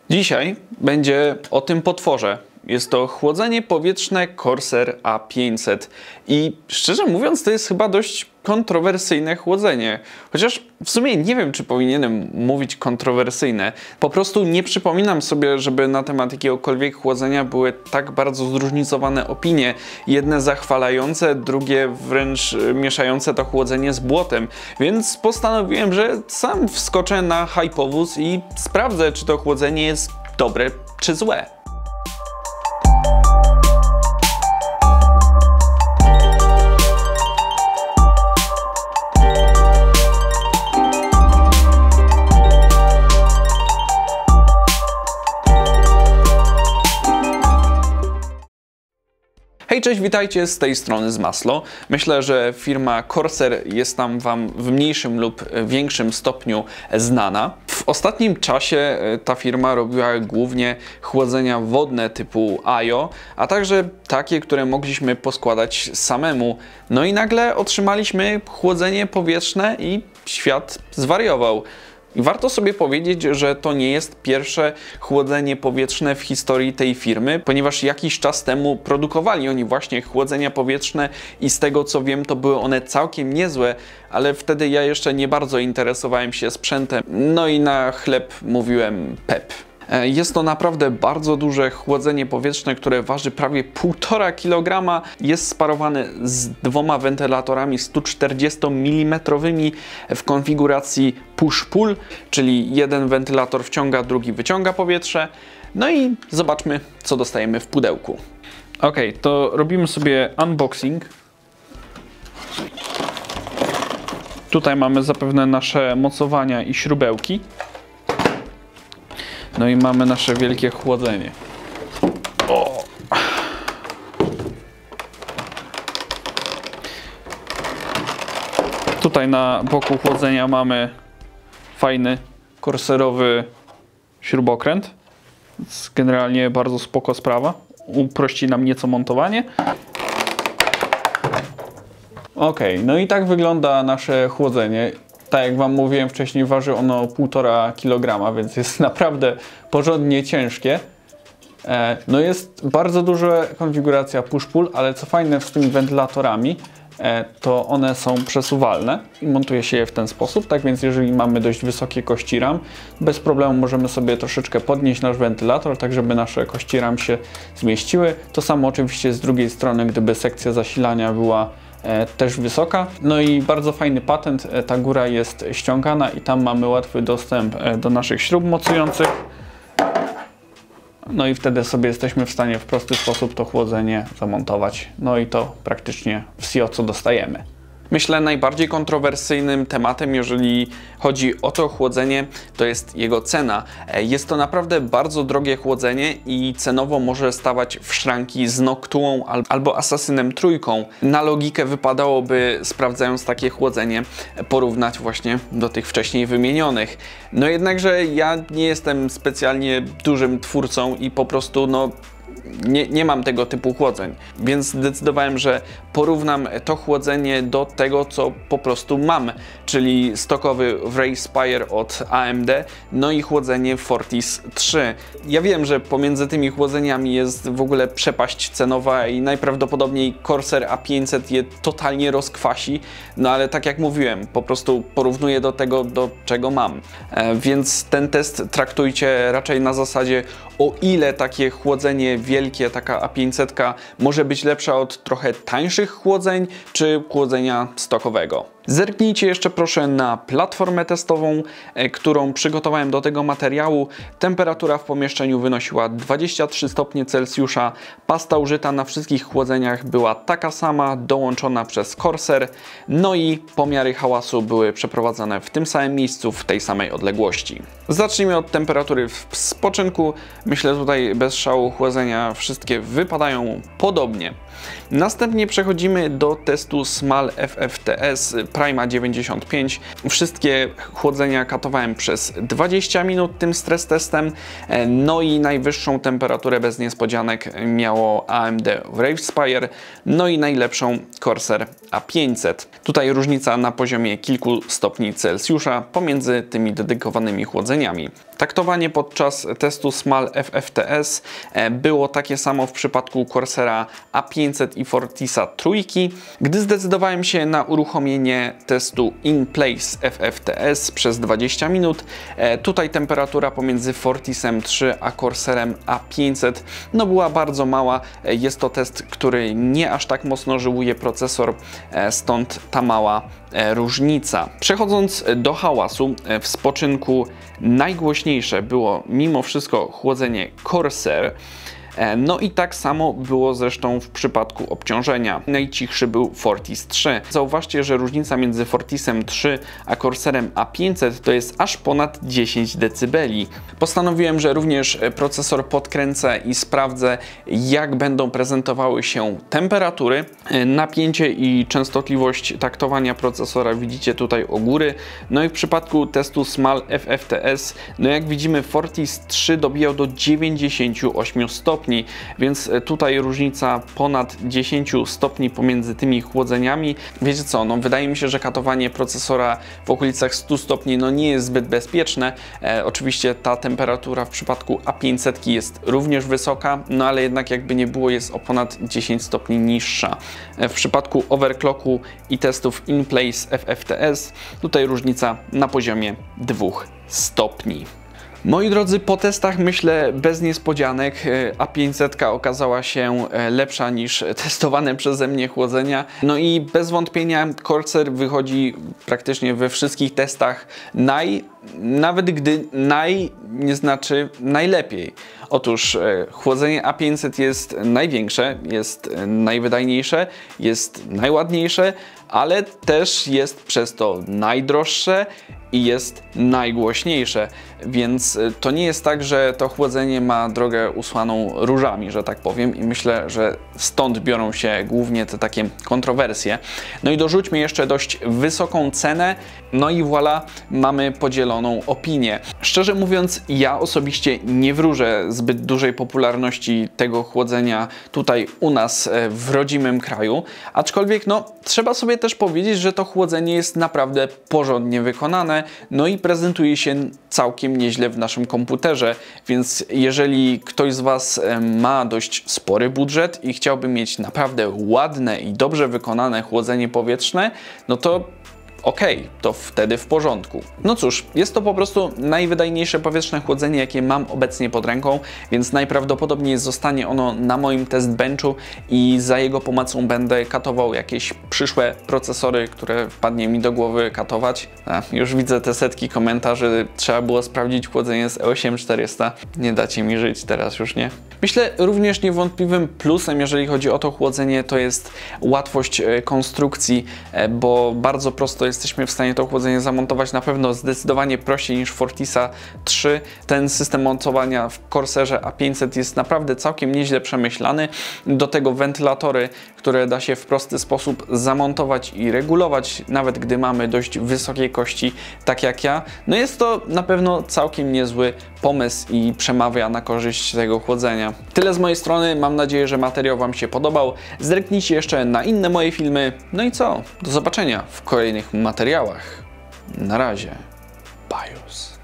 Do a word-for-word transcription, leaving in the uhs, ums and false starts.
Dzisiaj będzie o tym potworze. Jest to chłodzenie powietrzne Corsair A pięćset i szczerze mówiąc to jest chyba dość kontrowersyjne chłodzenie. Chociaż w sumie nie wiem, czy powinienem mówić kontrowersyjne. Po prostu nie przypominam sobie, żeby na temat jakiegokolwiek chłodzenia były tak bardzo zróżnicowane opinie. Jedne zachwalające, drugie wręcz mieszające to chłodzenie z błotem. Więc postanowiłem, że sam wskoczę na hypowóz i sprawdzę, czy to chłodzenie jest dobre czy złe. Hej, cześć, witajcie z tej strony z Maslo. Myślę, że firma Corsair jest tam Wam w mniejszym lub większym stopniu znana. W ostatnim czasie ta firma robiła głównie chłodzenia wodne typu A I O, a także takie, które mogliśmy poskładać samemu. No i nagle otrzymaliśmy chłodzenie powietrzne i świat zwariował. I warto sobie powiedzieć, że to nie jest pierwsze chłodzenie powietrzne w historii tej firmy, ponieważ jakiś czas temu produkowali oni właśnie chłodzenia powietrzne i z tego co wiem, to były one całkiem niezłe, ale wtedy ja jeszcze nie bardzo interesowałem się sprzętem, no i na chleb mówiłem pep. Jest to naprawdę bardzo duże chłodzenie powietrzne, które waży prawie półtora kilograma. Jest sparowane z dwoma wentylatorami sto czterdziestomilimmetrowymi w konfiguracji push-pull, czyli jeden wentylator wciąga, drugi wyciąga powietrze. No i zobaczmy, co dostajemy w pudełku. Ok, to robimy sobie unboxing. Tutaj mamy zapewne nasze mocowania i śrubełki. No i mamy nasze wielkie chłodzenie. O! Tutaj na boku chłodzenia mamy fajny corsairowy śrubokręt. Więc generalnie bardzo spoko sprawa. Uprości nam nieco montowanie. Ok, no i tak wygląda nasze chłodzenie. Tak jak Wam mówiłem wcześniej, waży ono półtora kilograma, więc jest naprawdę porządnie ciężkie. No jest bardzo duża konfiguracja push-pull, ale co fajne z tymi wentylatorami, to one są przesuwalne i montuje się je w ten sposób. Tak więc jeżeli mamy dość wysokie kości ram, bez problemu możemy sobie troszeczkę podnieść nasz wentylator, tak żeby nasze kości ram się zmieściły. To samo oczywiście z drugiej strony, gdyby sekcja zasilania była też wysoka. No i bardzo fajny patent, ta góra jest ściągana i tam mamy łatwy dostęp do naszych śrub mocujących. No i wtedy sobie jesteśmy w stanie w prosty sposób to chłodzenie zamontować. No i to praktycznie w S I O, co dostajemy. Myślę, najbardziej kontrowersyjnym tematem, jeżeli chodzi o to chłodzenie, to jest jego cena. Jest to naprawdę bardzo drogie chłodzenie i cenowo może stawać w szranki z Noctuą albo Assassinem trójką. Na logikę wypadałoby, sprawdzając takie chłodzenie, porównać właśnie do tych wcześniej wymienionych. No jednakże ja nie jestem specjalnie dużym twórcą i po prostu no Nie, nie mam tego typu chłodzeń, więc zdecydowałem, że porównam to chłodzenie do tego, co po prostu mam, czyli stokowy Wraithspire od A M D, no i chłodzenie Fortis trzy. Ja wiem, że pomiędzy tymi chłodzeniami jest w ogóle przepaść cenowa i najprawdopodobniej Corsair A pięćset je totalnie rozkwasi, no ale tak jak mówiłem, po prostu porównuję do tego, do czego mam. E, więc ten test traktujcie raczej na zasadzie, o ile takie chłodzenie wielkie, taka A pięćset może być lepsza od trochę tańszych chłodzeń, czy chłodzenia stokowego. Zerknijcie jeszcze proszę na platformę testową, którą przygotowałem do tego materiału. Temperatura w pomieszczeniu wynosiła dwadzieścia trzy stopnie Celsjusza. Pasta użyta na wszystkich chłodzeniach była taka sama, dołączona przez Corsair. No i pomiary hałasu były przeprowadzane w tym samym miejscu, w tej samej odległości. Zacznijmy od temperatury w spoczynku. Myślę, tutaj bez szału chłodzenia wszystkie wypadają podobnie. Następnie przechodzimy do testu Small F F T S Prima dziewięćdziesiąt pięć. Wszystkie chłodzenia katowałem przez dwadzieścia minut tym stres testem. No i najwyższą temperaturę bez niespodzianek miało A M D Wraithspire, no i najlepszą Corsair A pięćset. Tutaj różnica na poziomie kilku stopni Celsjusza pomiędzy tymi dedykowanymi chłodzeniami. Taktowanie podczas testu Small F F T S było takie samo w przypadku Corsera A pięćset i Fortisa trójki. Gdy zdecydowałem się na uruchomienie testu In Place F F T S przez dwadzieścia minut, tutaj temperatura pomiędzy Fortisem trzy a Corserem A pięćset no była bardzo mała. Jest to test, który nie aż tak mocno żyłuje procesor, stąd ta mała różnica. Przechodząc do hałasu, w spoczynku najgłośniejsze było mimo wszystko chłodzenie Corsair. No i tak samo było zresztą w przypadku obciążenia. Najcichszy był Fortis trzy. Zauważcie, że różnica między Fortisem trzy a Corsairem A pięćset to jest aż ponad dziesięć decybeli. Postanowiłem, że również procesor podkręcę i sprawdzę, jak będą prezentowały się temperatury. Napięcie i częstotliwość taktowania procesora widzicie tutaj u góry. No i w przypadku testu Small F F T S, no jak widzimy, Fortis trzy dobijał do dziewięćdziesięciu ośmiu stopni. Więc tutaj różnica ponad dziesięć stopni pomiędzy tymi chłodzeniami. Wiecie co, no wydaje mi się, że katowanie procesora w okolicach stu stopni no nie jest zbyt bezpieczne. E, oczywiście ta temperatura w przypadku A pięćset jest również wysoka, no ale jednak jakby nie było, jest o ponad dziesięć stopni niższa. E, w przypadku overclocku i testów In Place F F T S tutaj różnica na poziomie dwóch stopni. Moi drodzy, po testach myślę bez niespodzianek A pięćset okazała się lepsza niż testowane przeze mnie chłodzenia. No i bez wątpienia Corsair wychodzi praktycznie we wszystkich testach naj, nawet gdy naj nie znaczy najlepiej. Otóż chłodzenie A pięćset jest największe, jest najwydajniejsze, jest najładniejsze, ale też jest przez to najdroższe i jest najgłośniejsze, więc to nie jest tak, że to chłodzenie ma drogę usłaną różami, że tak powiem, i myślę, że stąd biorą się głównie te takie kontrowersje. No i dorzućmy jeszcze dość wysoką cenę, no i voilà, mamy podzieloną opinię. Szczerze mówiąc, ja osobiście nie wróżę zbyt dużej popularności tego chłodzenia tutaj u nas w rodzimym kraju, aczkolwiek no trzeba sobie też powiedzieć, że to chłodzenie jest naprawdę porządnie wykonane, no i prezentuje się całkiem nieźle w naszym komputerze, więc jeżeli ktoś z Was ma dość spory budżet i chciałby mieć naprawdę ładne i dobrze wykonane chłodzenie powietrzne, no to okej, okay, to wtedy w porządku. No cóż, jest to po prostu najwydajniejsze powietrzne chłodzenie, jakie mam obecnie pod ręką, więc najprawdopodobniej zostanie ono na moim test benchu i za jego pomocą będę katował jakieś przyszłe procesory, które wpadnie mi do głowy katować. A, już widzę te setki komentarzy, trzeba było sprawdzić chłodzenie z E osiem czterysta. Nie dacie mi żyć teraz już, nie? Myślę, również niewątpliwym plusem, jeżeli chodzi o to chłodzenie, to jest łatwość konstrukcji, bo bardzo prosto jesteśmy w stanie to chłodzenie zamontować na pewno zdecydowanie prościej niż Fortisa trzy. Ten system montowania w Corsairze A pięćset jest naprawdę całkiem nieźle przemyślany. Do tego wentylatory, które da się w prosty sposób zamontować i regulować, nawet gdy mamy dość wysokiej kości, tak jak ja. No jest to na pewno całkiem niezły pomysł i przemawia na korzyść tego chłodzenia. Tyle z mojej strony, mam nadzieję, że materiał Wam się podobał. Zerknijcie jeszcze na inne moje filmy. No i co? Do zobaczenia w kolejnych materiałach. Na razie. Bajus.